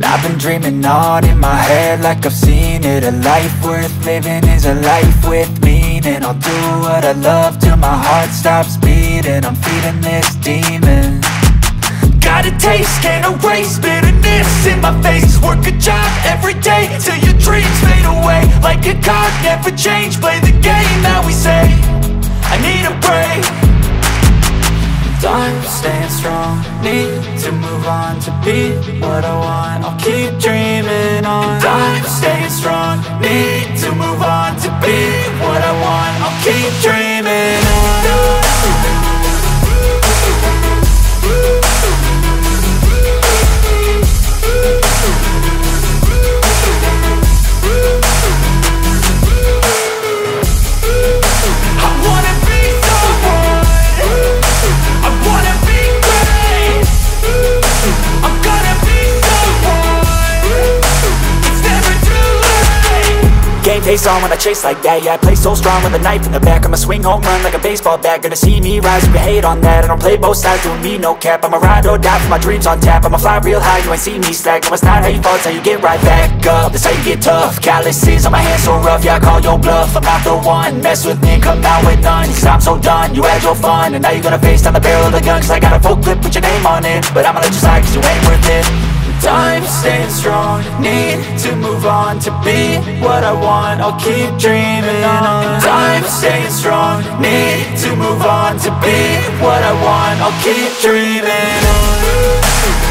I've been dreaming on in my head like I've seen it. A life worth living is a life with meaning. I'll do what I love till my heart stops beating. I'm feeding this demon. Got a taste, can't erase bitterness in my face. Work a job every day till your dreams fade away. Like a card, never change, play the game that we say. I need a break. I'm staying strong, need to move on to be what I want. I'll keep dreaming on. I'm staying strong, need to move on to be what I want. I'll keep dreaming on. Game face on when I chase like that. Yeah, I play so strong with a knife in the back. I'ma swing home run like a baseball bat. Gonna see me rise, you can hate on that. I don't play both sides, doing me no cap. I'ma ride or die for my dreams on tap. I'ma fly real high, you ain't see me slack. No, it's not how you fall, it's how you get right back up. That's how you get tough. Calluses on my hands so rough, yeah, I call your bluff. I'm not the one, mess with me and come out with none. Cause I'm so done, you had your fun. And now you're gonna face down the barrel of the gun. Cause I got a full clip, put your name on it. But I'ma let you slide cause you ain't worth it. I'm staying strong, need to move on to be what I want. I'll keep dreaming on. I'm staying strong, need to move on to be what I want. I'll keep dreaming on.